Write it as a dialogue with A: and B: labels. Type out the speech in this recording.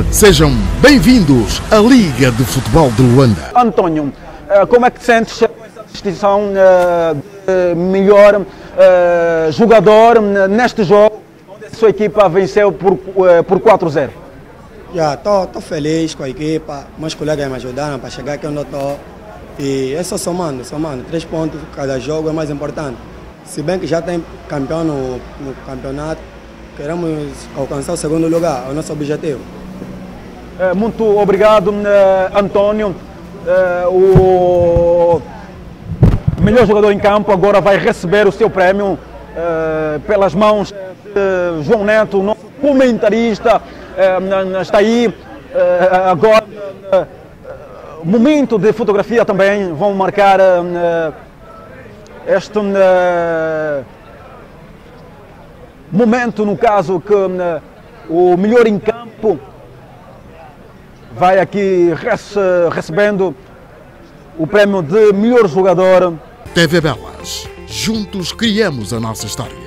A: Sejam bem-vindos à Liga de Futebol de Luanda.
B: António, como é que te sentes com essa distinção de melhor jogador neste jogo, onde a sua equipa venceu por 4-0?
C: Estou feliz com a equipa, meus colegas me ajudaram para chegar aqui onde eu estou. E é só somando, 3 pontos cada jogo é mais importante. Se bem que já tem campeão no campeonato, queremos alcançar o segundo lugar, é o nosso objetivo.
B: Muito obrigado, António. O melhor jogador em campo agora vai receber o seu prémio pelas mãos de João Neto, nosso comentarista. Está aí agora. Momento de fotografia também, vão marcar este momento, no caso que o melhor em campo vai aqui recebendo o prémio de melhor jogador.
A: TV Belas, juntos criamos a nossa história.